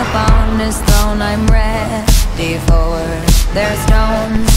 upon his throne, I'm ready for their stones.